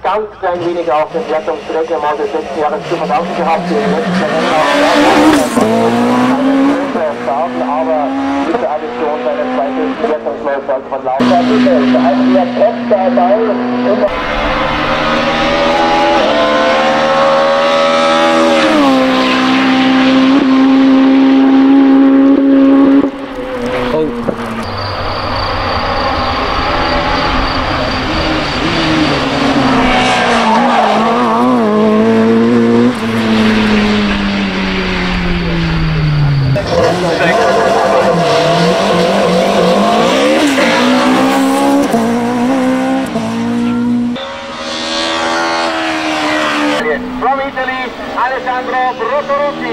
ganz klein wenig auf den Wertungsstrecke des letzten Jahres zu verdanken gehabt. Die letzten Rennen starten, aber mit der Addition seiner zweiten Wertungsläufe, also von Lauf. Da ist der Test dabei. From Italy, Alessandro Brotoluzzi.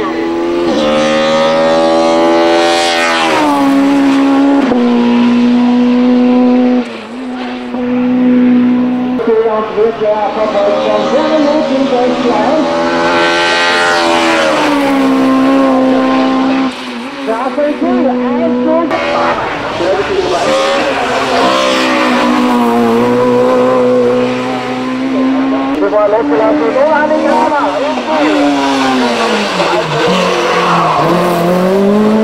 Und wird ja verfolgt von 7 Minuten Deutschland. Staffel 2, 1 Bevor losgelassen wird, Ola Nigrama,